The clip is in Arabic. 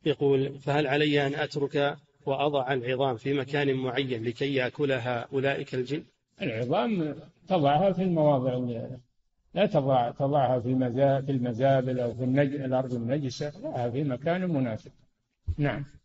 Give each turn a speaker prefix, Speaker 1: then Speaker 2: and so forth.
Speaker 1: يقول: فهل علي أن أترك وأضع العظام في مكان معين لكي يأكلها أولئك الجن؟
Speaker 2: العظام تضعها في المواضع، لا تضعها في المزابل أو في الأرض النجسة، لا، في مكان مناسب. نعم.